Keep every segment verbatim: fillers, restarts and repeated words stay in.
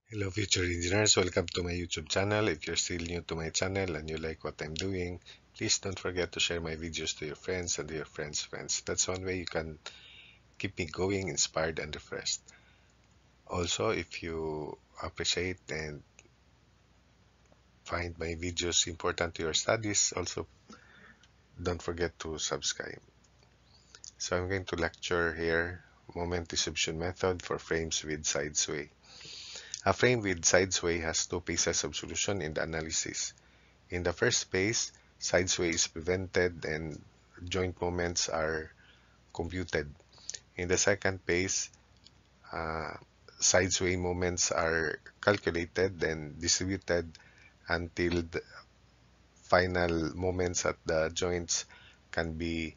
Hello future engineers, welcome to my YouTube channel. If you're still new to my channel and you like what I'm doing, please don't forget to share my videos to your friends and to your friends' friends. That's one way you can keep me going, inspired and refreshed. Also, if you appreciate and find my videos important to your studies, also don't forget to subscribe. So I'm going to lecture here moment distribution method for frames with side sway. A frame with side sway has two phases of solution in the analysis. In the first phase, side sway is prevented and joint moments are computed. In the second phase, uh, side sway moments are calculated and distributed until the final moments at the joints can be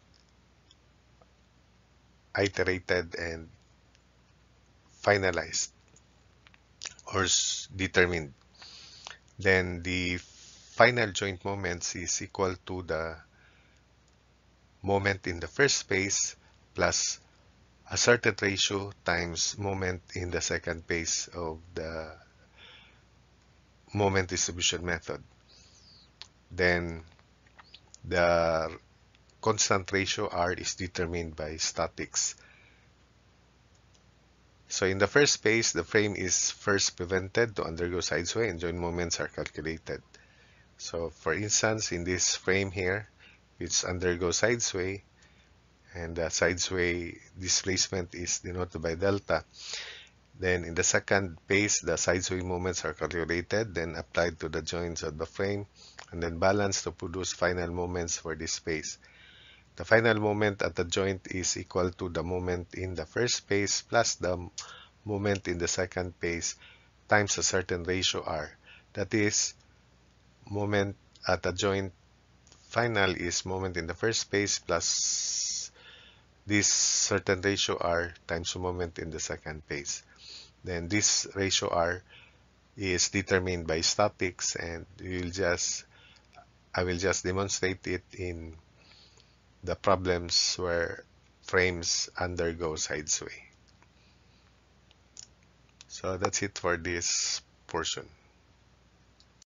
iterated and finalized or determined. Then the final joint moments is equal to the moment in the first phase plus a certain ratio times moment in the second phase of the moment distribution method. Then the constant ratio R is determined by statics. So in the first phase, the frame is first prevented to undergo side sway and joint moments are calculated. So for instance, in this frame here, it's undergo side sway and the side sway displacement is denoted by delta. Then in the second phase, the side sway moments are calculated, then applied to the joints of the frame, and then balanced to produce final moments for this phase. The final moment at the joint is equal to the moment in the first phase plus the moment in the second phase times a certain ratio R. That is, moment at the joint final is moment in the first phase plus this certain ratio R times the moment in the second phase. Then this ratio R is determined by statics and we'll just I will just demonstrate it in the problems where frames undergo side sway. So that's it for this portion.